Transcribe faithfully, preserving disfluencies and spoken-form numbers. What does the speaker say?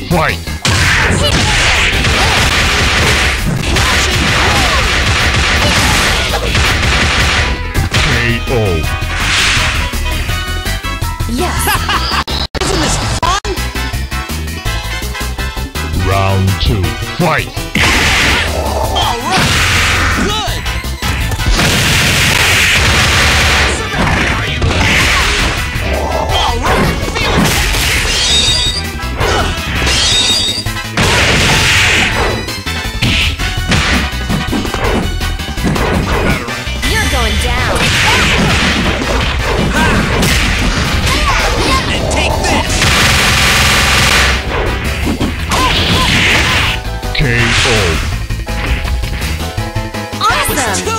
Fight! K O. Yes. Isn't this fun? Round two. Fight! All right. Good. All right. Feel it. You're going down. And take this. K O. Awesome. Too